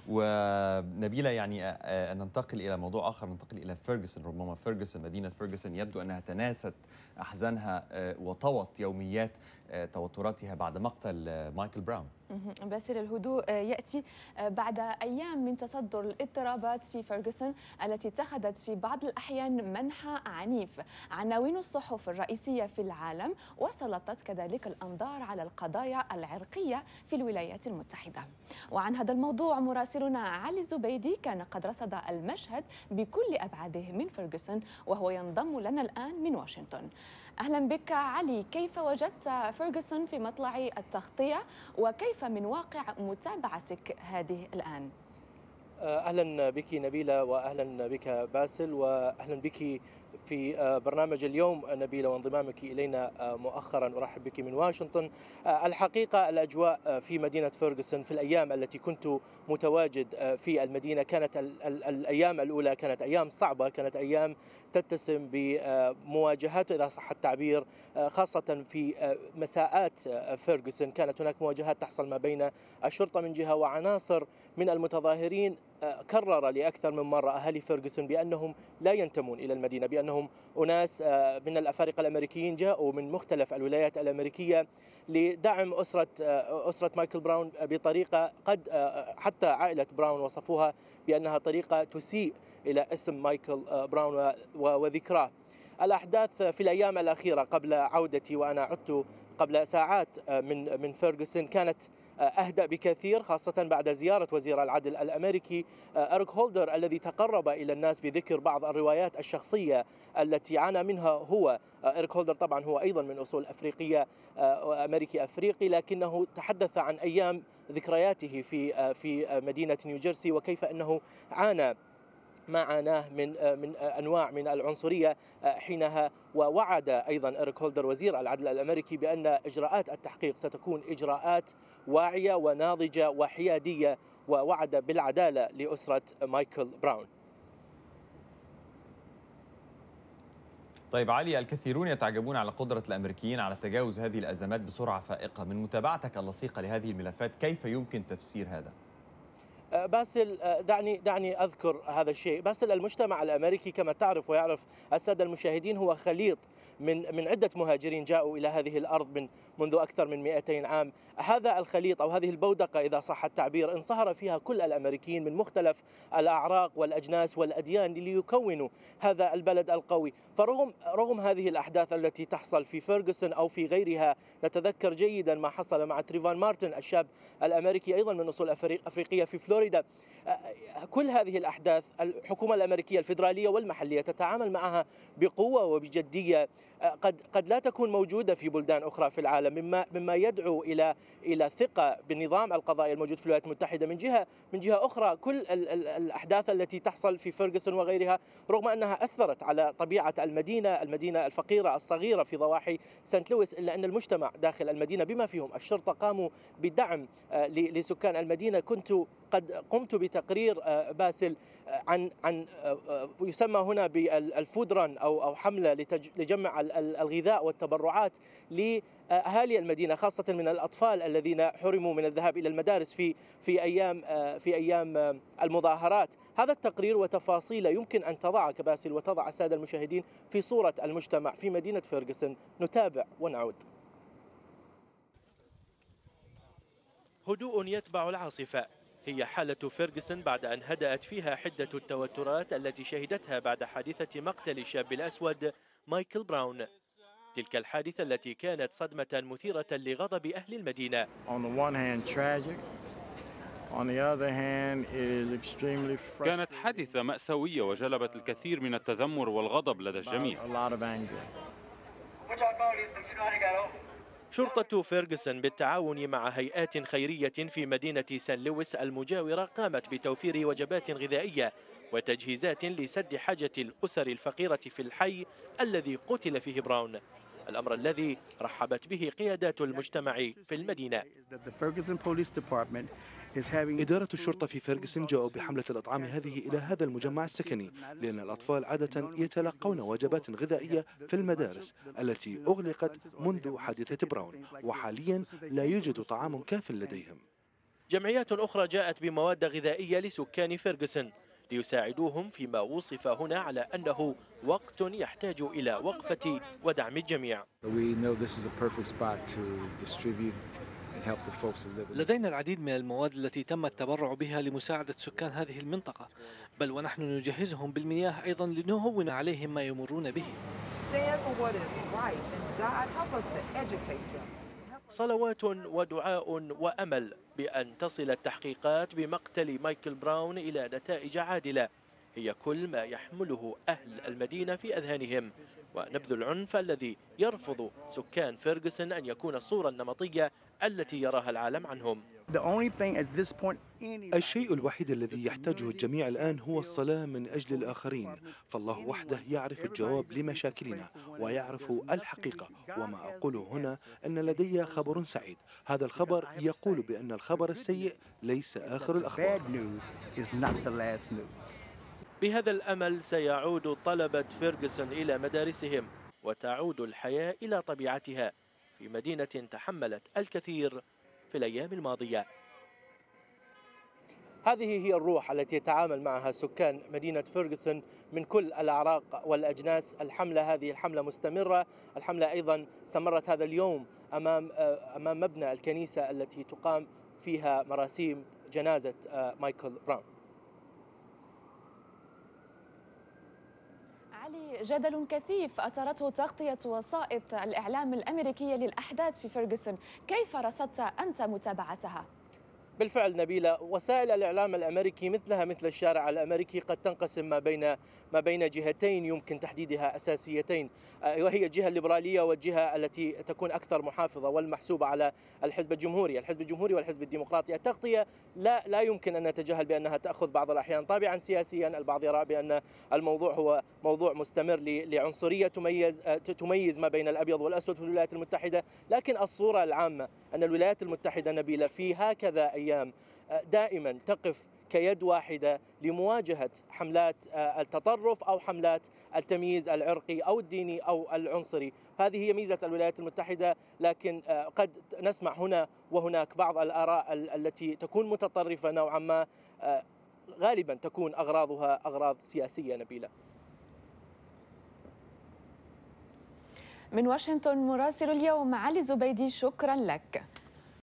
ونبيلة يعني ننتقل إلى موضوع آخر، ننتقل إلى فيرغسون. ربما فيرغسون، مدينة فيرغسون، يبدو أنها تناست أحزانها وطوت يوميات توتراتها بعد مقتل مايكل براون. باسل، الهدوء يأتي بعد أيام من تصدر الاضطرابات في فيرغسون التي اتخذت في بعض الأحيان منحى عنيف. عناوين الصحف الرئيسية في العالم وسلطت كذلك الأنظار على القضايا العرقية في الولايات المتحدة. وعن هذا الموضوع مراسلنا علي زبيدي كان قد رصد المشهد بكل أبعاده من فيرغسون، وهو ينضم لنا الآن من واشنطن. أهلا بك علي، كيف وجدت فيرغسون في مطلع التغطية وكيف من واقع متابعتك هذه الآن؟ أهلا بك نبيلة، وأهلا بك باسل، وأهلا بك في برنامج اليوم نبيلة، وانضمامك إلينا مؤخرا. أرحب بك من واشنطن. الحقيقة الأجواء في مدينة فيرغسون في الأيام التي كنت متواجد في المدينة كانت الأيام الأولى كانت أيام صعبة، كانت أيام تتسم بمواجهات إذا صح التعبير، خاصة في مساءات فيرغسون كانت هناك مواجهات تحصل ما بين الشرطة من جهة وعناصر من المتظاهرين. كرر لأكثر من مرة أهالي فيرغسون بأنهم لا ينتمون إلى المدينة، بأنهم أناس من الأفارقة الأمريكيين جاءوا من مختلف الولايات الأمريكية لدعم أسرة مايكل براون بطريقة قد حتى عائلة براون وصفوها بأنها طريقة تسيء إلى اسم مايكل براون وذكراه. الأحداث في الأيام الأخيرة قبل عودتي، وأنا عدت قبل ساعات من فيرغسون، كانت أهدأ بكثير، خاصة بعد زيارة وزير العدل الأمريكي إريك هولدر، الذي تقرب إلى الناس بذكر بعض الروايات الشخصية التي عانى منها هو. إريك هولدر طبعا هو أيضا من أصول أفريقية، أمريكي أفريقي، لكنه تحدث عن أيام ذكرياته في مدينة نيوجيرسي، وكيف أنه عانى ما عاناه من أنواع من العنصرية حينها. ووعد أيضا إريك هولدر وزير العدل الأمريكي بأن إجراءات التحقيق ستكون إجراءات واعية وناضجة وحيادية، ووعد بالعدالة لأسرة مايكل براون. طيب علي، الكثيرون يتعجبون على قدرة الأمريكيين على تجاوز هذه الأزمات بسرعة فائقة. من متابعتك اللصيقة لهذه الملفات، كيف يمكن تفسير هذا؟ باسل، دعني أذكر هذا الشيء. باسل، المجتمع الأمريكي كما تعرف ويعرف السادة المشاهدين هو خليط من عدة مهاجرين جاءوا إلى هذه الأرض منذ أكثر من 200 عام. هذا الخليط أو هذه البودقة إذا صح التعبير انصهر فيها كل الأمريكيين من مختلف الأعراق والأجناس والأديان ليكونوا هذا البلد القوي. فرغم هذه الأحداث التي تحصل في فيرغسون أو في غيرها، نتذكر جيدا ما حصل مع تريفان مارتن الشاب الأمريكي أيضا من أصول أفريقية في فلوريدا. كل هذه الأحداث الحكومة الأمريكية الفيدرالية والمحلية تتعامل معها بقوة وبجدية قد لا تكون موجودة في بلدان أخرى في العالم، مما يدعو إلى ثقة بالنظام القضائي الموجود في الولايات المتحدة. من جهة أخرى، كل الأحداث التي تحصل في فيرغسون وغيرها، رغم أنها أثرت على طبيعة المدينة الفقيرة الصغيرة في ضواحي سانت لويس، إلا أن المجتمع داخل المدينة بما فيهم الشرطة قاموا بدعم لسكان المدينة. قد قمت بتقرير باسل عن يسمى هنا بالفود ران أو حملة لجمع الغذاء والتبرعات لأهالي المدينة، خاصة من الأطفال الذين حرموا من الذهاب إلى المدارس في أيام المظاهرات. هذا التقرير وتفاصيل يمكن أن تضعك باسل وتضع السادة المشاهدين في صورة المجتمع في مدينة فيرغسون. نتابع ونعود. هدوء يتبع العاصفة هي حالة فيرغسون بعد أن هدأت فيها حدة التوترات التي شهدتها بعد حادثة مقتل الشاب الأسود مايكل براون. تلك الحادثة التي كانت صدمة مثيرة لغضب أهل المدينة. كانت حادثة مأساوية وجلبت الكثير من التذمر والغضب لدى الجميع. شرطة فيرغسون بالتعاون مع هيئات خيرية في مدينة سان لويس المجاورة قامت بتوفير وجبات غذائية وتجهيزات لسد حاجة الأسر الفقيرة في الحي الذي قتل فيه براون، الأمر الذي رحبت به قيادات المجتمع في المدينة. إدارة الشرطة في فيرغسون جاءوا بحملة الأطعام هذه إلى هذا المجمع السكني، لأن الأطفال عادة يتلقون وجبات غذائية في المدارس التي أغلقت منذ حادثة براون، وحاليا لا يوجد طعام كاف لديهم. جمعيات أخرى جاءت بمواد غذائية لسكان فيرغسون ليساعدوهم فيما وصف هنا على أنه وقت يحتاج إلى وقفة ودعم الجميع. لدينا العديد من المواد التي تم التبرع بها لمساعدة سكان هذه المنطقة، بل ونحن نجهزهم بالمياه أيضا لنهون عليهم ما يمرون به. صلوات ودعاء وأمل بأن تصل التحقيقات بمقتل مايكل براون إلى نتائج عادلة هي كل ما يحمله أهل المدينة في أذهانهم، ونبذ العنف الذي يرفض سكان فيرغسون أن يكون الصورة النمطية التي يراها العالم عنهم. الشيء الوحيد الذي يحتاجه الجميع الآن هو الصلاة من أجل الآخرين، فالله وحده يعرف الجواب لمشاكلنا ويعرف الحقيقة. وما أقوله هنا أن لدي خبر سعيد، هذا الخبر يقول بأن الخبر السيء ليس آخر الأخبار. بهذا الأمل سيعود طلبة فيرغسون إلى مدارسهم وتعود الحياة إلى طبيعتها في مدينة تحملت الكثير في الأيام الماضية. هذه هي الروح التي يتعامل معها سكان مدينة فيرغسون من كل الأعراق والأجناس. الحملة هذه الحملة مستمرة، الحملة أيضا استمرت هذا اليوم أمام مبنى الكنيسة التي تقام فيها مراسيم جنازة مايكل براون. جدل كثيف أثارته تغطية وسائط الإعلام الأمريكية للأحداث في فيرغسون، كيف رصدت أنت متابعتها؟ بالفعل نبيلة، وسائل الإعلام الأمريكي مثلها مثل الشارع الأمريكي قد تنقسم ما بين جهتين يمكن تحديدها أساسيتين، وهي الجهة الليبرالية والجهة التي تكون أكثر محافظة والمحسوبة على الحزب الجمهوري والحزب الديمقراطي. التغطية لا يمكن أن نتجاهل بأنها تأخذ بعض الأحيان طابعا سياسيا. البعض يرى بأن الموضوع هو موضوع مستمر لعنصرية تميز ما بين الأبيض والأسود في الولايات المتحدة، لكن الصورة العامة أن الولايات المتحدة نبيلة في هكذا أيام دائما تقف كيد واحدة لمواجهة حملات التطرف أو حملات التمييز العرقي أو الديني أو العنصري. هذه هي ميزة الولايات المتحدة، لكن قد نسمع هنا وهناك بعض الآراء التي تكون متطرفة نوعا ما، غالبا تكون أغراضها أغراض سياسية. نبيلة. من واشنطن مراسل اليوم علي زبيدي، شكرا لك.